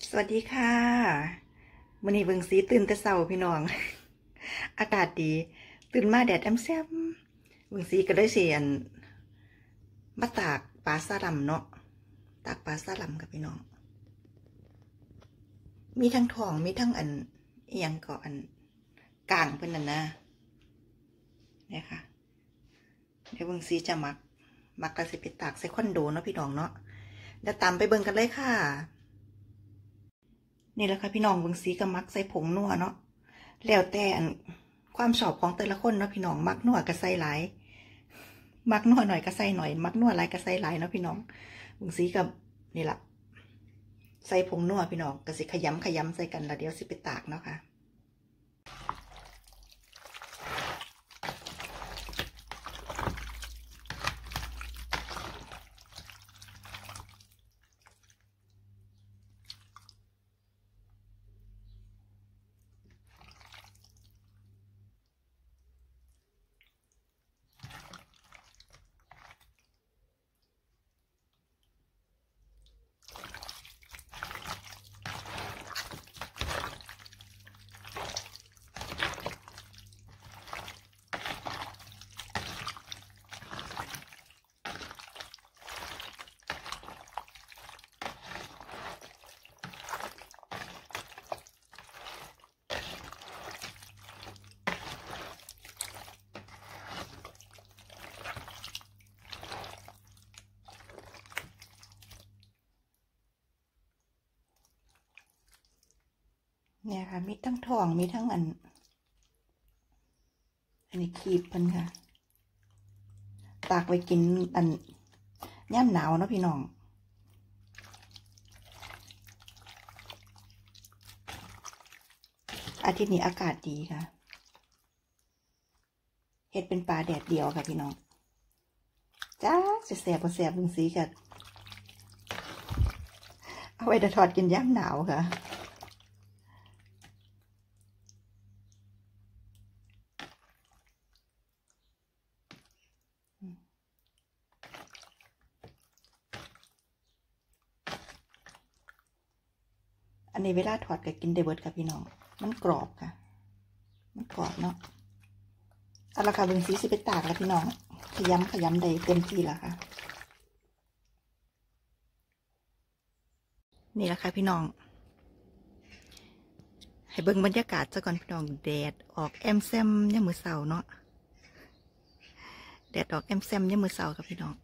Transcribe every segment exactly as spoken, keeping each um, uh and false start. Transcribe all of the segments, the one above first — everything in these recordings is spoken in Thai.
สวัสดีค่ะมื้อนี้เบิ่งสีตื่นแต่เช้าพี่น้อง อากาศดีตื่นมาแดดแอมแซมเบิ่งสีก็เลยสิอันมาตากปลาซาลัมเนาะตากปลาซาลัมกับพี่น้องมีทั้งทองมีทั้งอันเอียงก็อันกลางเพิ่นน่ะนะเนี่ยค่ะเดี๋ยวเบิ่งสีจะมักมักก็สิไปตากใส่คอนโดเนาะพี่น้องเนาะเดี๋ยวตามไปเบิ่งกันเลยค่ะนี่แหละค่ะพี่น้องเบิ่งสีก็มักใส่ผงนัวเนาะแล้วแต่อันความชอบของแต่ละคนเนาะพี่น้องมักนัวก็ใส่หลายมักนัวหน่อยก็ใส่หน่อยมักนัวหลายก็ใส่หลายเนาะพี่น้องเบิ่งสีกับนี่ล่ะใส่ผงนัวพี่น้องก็สิขยำขยำใส่กันแล้วเดี๋ยวสิไปตากเนาะค่ะเนี่ยค่ะมีทั้งทองมีทั้งอันอันนี้คีบเพิ่นค่ะตากไว้กินอันย่ำหนาวเนาะพี่น้องอาทิตย์นี้อากาศดีค่ะเฮ็ดเป็นปลาแดดเดียวค่ะพี่น้องจ้าจะแสบบ่แสบบึงสีกันเอาไว้ทอดกินย่ำหนาวค่ะอันนี้เวลาทอดก็กินได้เบิดค่ะพี่น้องมันกรอบค่ะมันกรอบเนาะเอาละค่ะบึงสีสิไปตากแล้วพี่น้องขยำขยำได้เต็มที่แล้วค่ะนี่แหละค่ะพี่น้องให้เบิ่งบรรยากาศซะก่อนพี่น้องแดดออกแอมแซมยามมื้อเช้าเนาะแดดออกแอมแซมยามมื้อเช้าครับพี่น้อง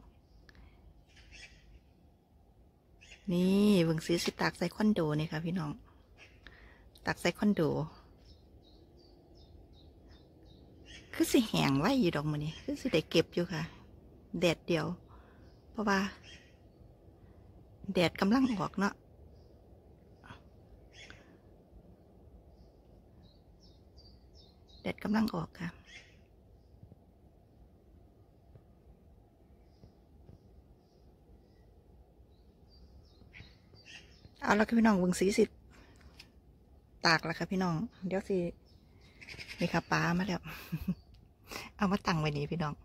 นี่เบิ่งสีสิตากใส่คอนโดนี่ค่ะพี่น้องตากใส่คอนโดคือสิแห้งไว้อยู่ดอกมื้อนี้คือสิได้เก็บอยู่ค่ะแดดเดียวเพราะว่าแดดกำลังออกเนาะแดดกำลังออกค่ะเอาละค่ะพี่น้องเบิ่งสีสิตากแล้วค่ะพี่น้องเดี๋ยวสินี่ค่ะปลามาแล้วเอามาตั้งไว้นี่พี่น้อง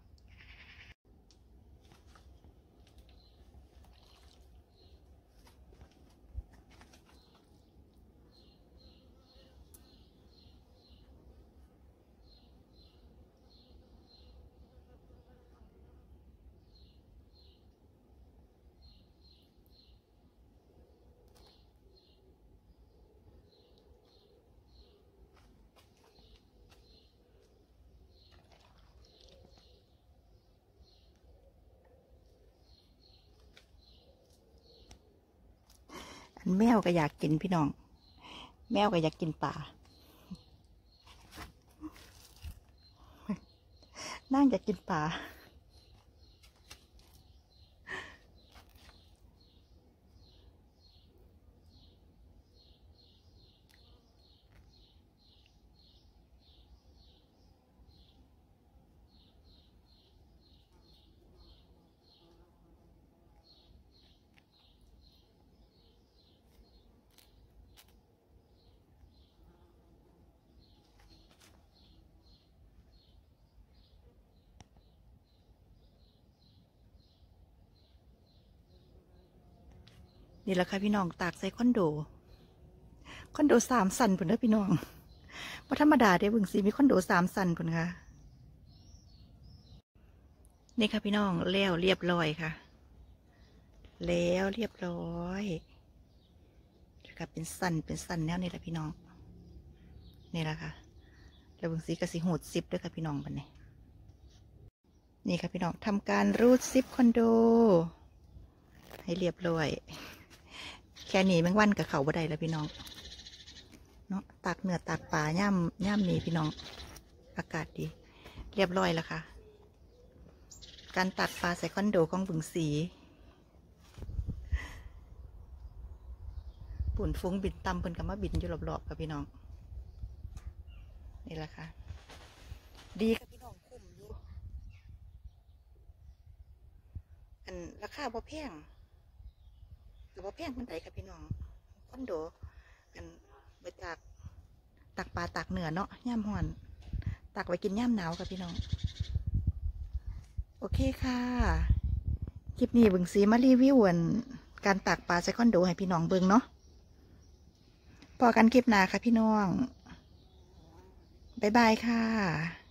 อันแมวก็อยากกินพี่น้องแมวก็อยากกินปลานั่งอยากกินปลานี่แหละค่ะพี่น้องตากใส่คอนโดคอนโดสามสันพุ่นเด้อพี่น้องว่าธรรมดาเด้บึงสีมีคอนโดสามสันพุ่นค่ะนี่ค่ะพี่น้องแล้วเรียบร้อยค่ะแล้วเรียบร้อยค่ะเป็นสันเป็นสันแนวนี่แหละพี่น้องนี่แหละค่ะแล้วบึงสีกระสีหูดซิปด้วยค่ะพี่น้องบันนี้นี่ค่ะพี่น้องทำการรูดซิปคอนโดให้เรียบร้อยแค่นี้แมงวันกับเขาบ่ได้แล้วพี่น้องเนาะตักเนื้อตักปลาย่ำย่ำนี้พี่น้องอากาศดีเรียบร้อยแล้วค่ะการตักปลาใส่คอนโดของบึงสีปุ่นฟุ้งบินตำเพิ่นกับมาบินอยู่รอบๆกับพี่น้องนี่แหละค่ะดีค่ะพี่น้องคุ้มอยู่อันราคาบ่แพงแต่บ่แพงมันใดค่ะพี่น้องคอนโดอันไปตักตักปลาตักเนื้อเนาะย่ำห่อนตักไว้กินย่ำหนาวค่ะพี่น้องโอเคค่ะคลิปนี้บึงสีมารีวิวการตักปลาใส่คอนโดให้พี่น้องเบิ่งเนาะพอกันคลิปหน้าค่ะพี่น้องบ๊ายบายค่ะ